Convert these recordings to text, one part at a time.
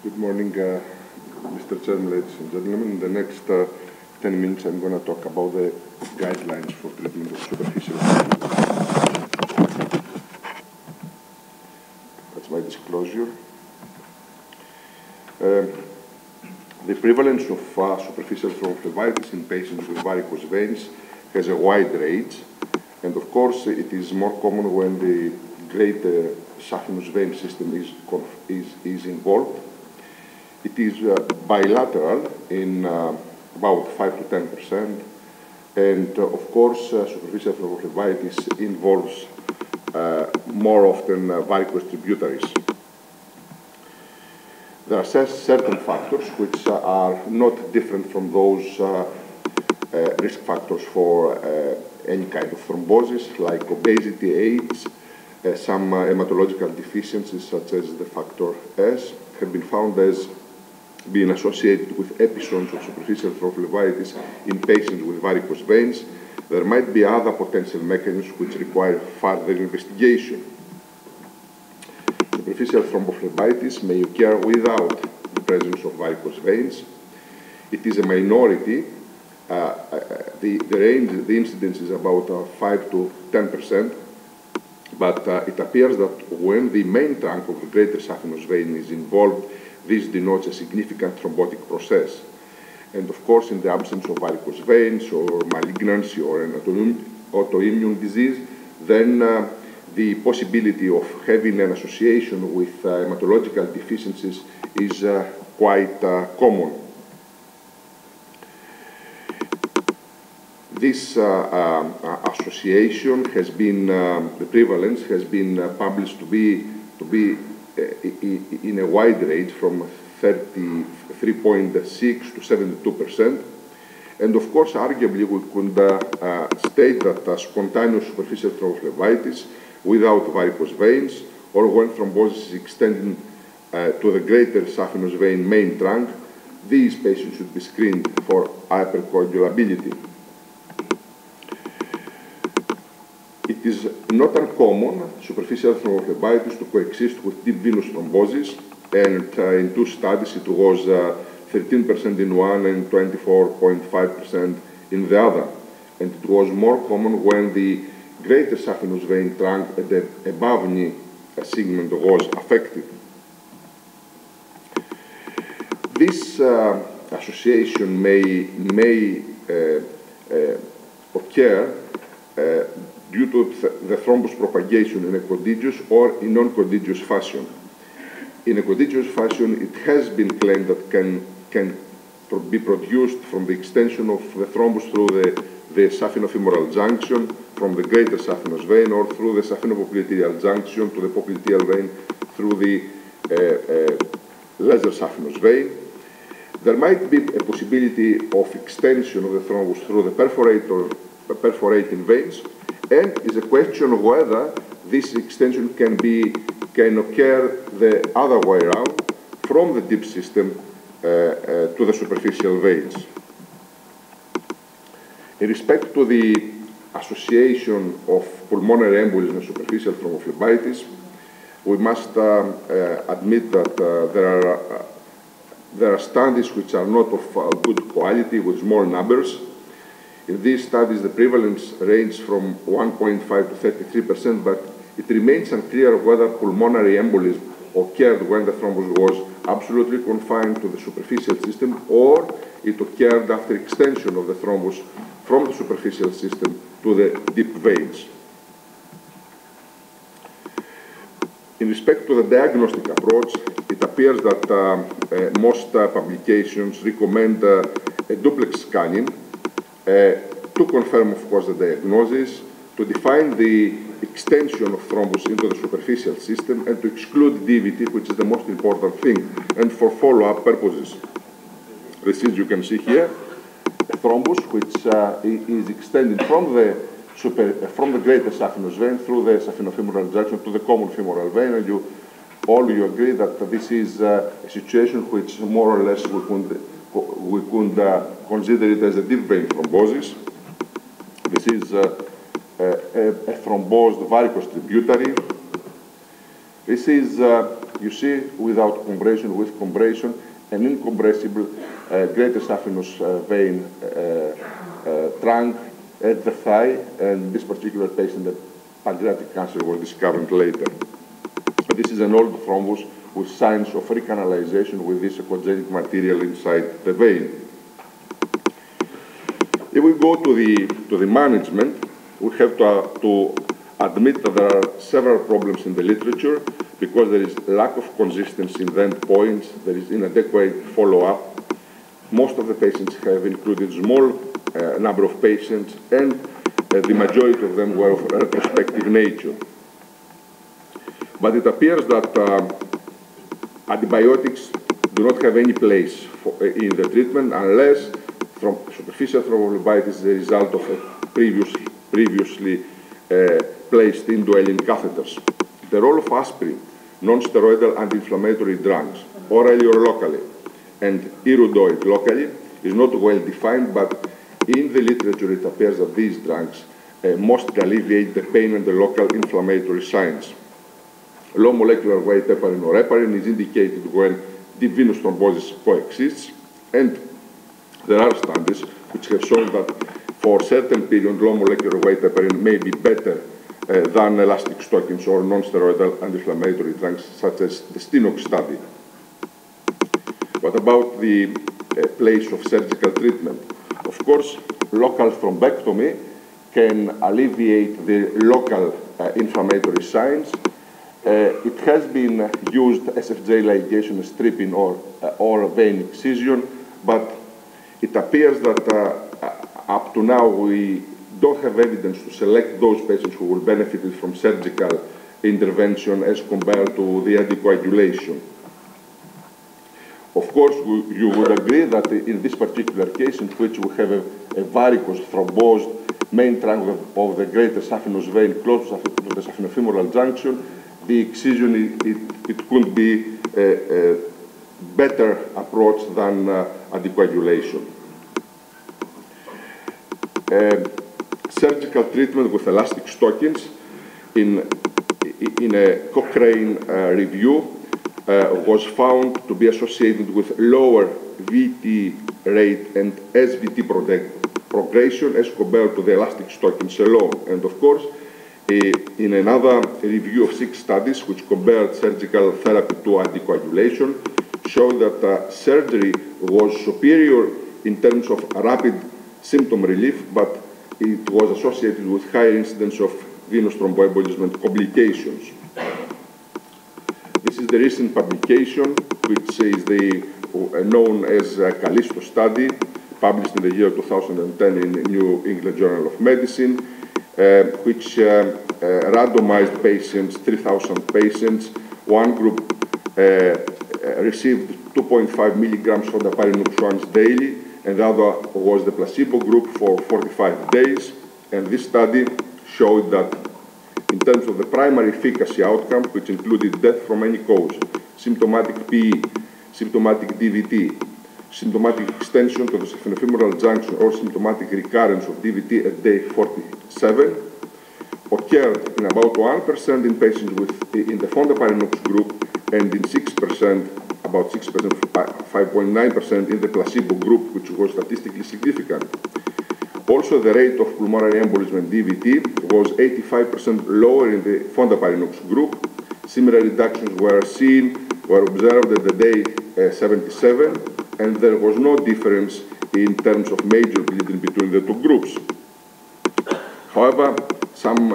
Good morning, Mr. Chairman, ladies and gentlemen. In the next 10 minutes, I'm going to talk about the guidelines for treatment of superficial bleeding. That's my disclosure. The prevalence of superficial thrombophlebitis in patients with varicose veins has a wide range, and of course, it is more common when the greater saphenous vein system is involved. It is bilateral in about 5 to 10%, and of course, superficial thrombophlebitis involves more often varicose tributaries. There are certain factors which are not different from those risk factors for any kind of thrombosis, like obesity, age. Some hematological deficiencies, such as the factor S, have been found as being associated with episodes of superficial thrombophlebitis in patients with varicose veins. There might be other potential mechanisms which require further investigation. Superficial thrombophlebitis may occur without the presence of varicose veins. It is a minority. The incidence is about 5 to 10%, but it appears that when the main trunk of the greater saphenous vein is involved, this denotes a significant thrombotic process. And of course, in the absence of varicose veins or malignancy or an autoimmune disease, then the possibility of having an association with hematological deficiencies is quite common. This association has been, the prevalence has been published to be in a wide range from 33.6 to 72%. And of course, arguably, we could state that spontaneous superficial thrombophlebitis without varicose veins, or when thrombosis is extending to the greater saphenous vein main trunk, these patients should be screened for hypercoagulability. It is not uncommon superficial thrombophlebitis to coexist with deep venous thrombosis, and in two studies it was 13% in one and 24.5% in the other. And it was more common when the greater saphenous vein trunk at the above knee segment was affected. This association may occur due to the thrombus propagation in a contiguous or in non-contiguous fashion. In a contiguous fashion, it has been claimed that can be produced from the extension of the thrombus through the saphenofemoral junction from the greater saphenous vein, or through the saphenopopliteal junction to the popliteal vein through the lesser saphenous vein. There might be a possibility of extension of the thrombus through the perforating veins, and is a question of whether this extension can occur the other way around from the deep system to the superficial veins. In respect to the association of pulmonary embolism and superficial thrombophlebitis, we must admit that there are studies which are not of good quality with small numbers. In these studies, the prevalence ranges from 1.5 to 33%, but it remains unclear whether pulmonary embolism occurred when the thrombus was absolutely confined to the superficial system, or it occurred after extension of the thrombus from the superficial system to the deep veins. In respect to the diagnostic approach, it appears that most publications recommend a duplex scanning to confirm, of course, the diagnosis, to define the extension of thrombus into the superficial system, and to exclude DVT, which is the most important thing, and for follow-up purposes. This is, you can see here, a thrombus which is extending from the greater saphenous vein through the saphenofemoral junction to the common femoral vein, and you agree that this is a situation which more or less we could consider it as a deep vein thrombosis. This is a thrombosed varicose tributary. This is, you see, without compression, with compression, an incompressible greater saphenous vein trunk at the thigh, and this particular patient, the pancreatic cancer, was discovered later. But this is an old thrombus with signs of recanalization with this echogenic material inside the vein. If we go to the management, we have to admit that there are several problems in the literature because there is lack of consistency in the endpoints, there is inadequate follow-up. Most of the patients have included small number of patients, and the majority of them were of retrospective nature. But it appears that antibiotics do not have any place in the treatment unless superficial thrombophlebitis is the result of a previously placed indwelling catheters. The role of aspirin, non-steroidal anti-inflammatory drugs, orally or locally, and iridoid locally, is not well defined, but in the literature it appears that these drugs mostly alleviate the pain and the local inflammatory signs. Low molecular weight heparin or heparin is indicated when deep venous thrombosis coexists, and there are studies which have shown that for certain period low molecular weight heparin may be better than elastic stockings or non-steroidal anti-inflammatory drugs such as the Stenox study. What about the place of surgical treatment? Of course, local thrombectomy can alleviate the local inflammatory signs. It has been used SFJ ligation stripping or vein excision, but it appears that up to now we don't have evidence to select those patients who will benefit from surgical intervention as compared to the anticoagulation. Of course, you would agree that in this particular case, in which we have a varicose thrombosed main trunk of the greater saphenous vein close to the saphenofemoral junction, the excision it could be a better approach than anticoagulation. Surgical treatment with elastic stockings in a Cochrane review was found to be associated with lower VT rate and SVT progression as compared to the elastic stockings alone. And of course, in another review of 6 studies which compared surgical therapy to anticoagulation, showed that surgery was superior in terms of rapid symptom relief, but it was associated with higher incidence of venous thromboembolism and complications. This is the recent publication, which is the known as Callisto study, published in the year 2010 in the New England Journal of Medicine, which randomized patients, 3,000 patients. One group received 2.5 milligrams of fondaparinux once daily, and the other was the placebo group for 45 days. And this study showed that in terms of the primary efficacy outcome, which included death from any cause, symptomatic PE, symptomatic DVT, symptomatic extension to the saphenofemoral junction, or symptomatic recurrence of DVT at day 47, occurred in about 1% in patients in the fondaparinux group, and in 6%, about 6%, 5.9% in the placebo group, which was statistically significant. Also, the rate of pulmonary embolism and DVT was 85% lower in the fondaparinux group. Similar reductions were observed at the day 77, and there was no difference in terms of major bleeding between the two groups. However, some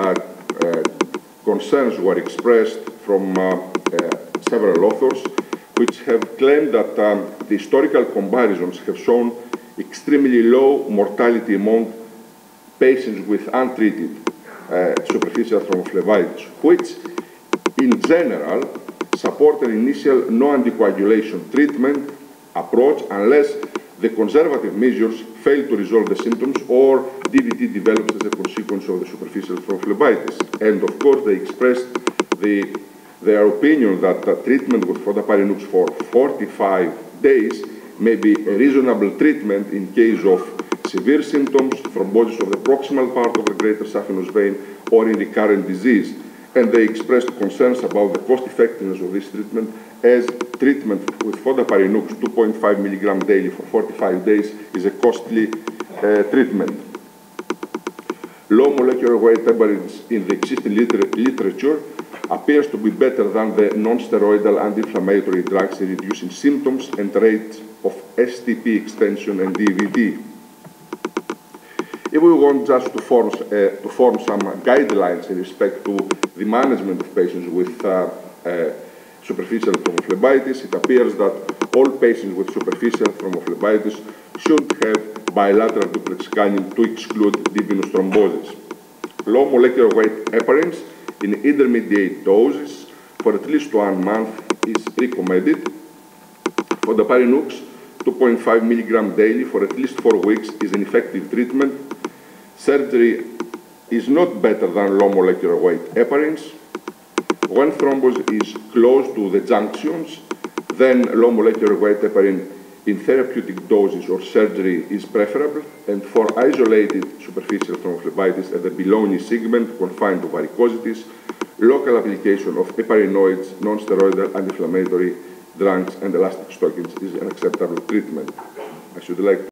concerns were expressed from several authors, which have claimed that the historical comparisons have shown extremely low mortality among patients with untreated superficial thrombophlebitis, which in general support an initial no anticoagulation treatment approach unless the conservative measures fail to resolve the symptoms or DVT develops as a consequence of the superficial thrombophlebitis. And of course, they expressed their opinion that treatment with fondaparinux for 45 days may be a reasonable treatment in case of severe symptoms, thrombosis of the proximal part of the greater saphenous vein, or in recurrent disease. and they expressed concerns about the cost effectiveness of this treatment, as treatment with Fondaparinux 2.5 milligram daily for 45 days is a costly treatment. Low molecular weight heparins in the existing literature appears to be better than the non-steroidal anti-inflammatory drugs in reducing symptoms and rates of STP extension and DVT. If we want just to form some guidelines in respect to the management of patients with superficial thrombophlebitis, it appears that all patients with superficial thrombophlebitis should have bilateral duplex scanning to exclude deep venous thrombosis. Low molecular weight heparins in intermediate doses for at least 1 month is recommended. Fondaparinux 2.5 milligram daily for at least 4 weeks is an effective treatment. Surgery is not better than low molecular weight heparins. When thrombus is close to the junctions, then low molecular weight heparin in therapeutic doses or surgery is preferable, and for isolated superficial thrombophlebitis at the below knee segment confined to varicosities, local application of heparinoids, non-steroidal anti-inflammatory drugs, and elastic stockings is an acceptable treatment. I should like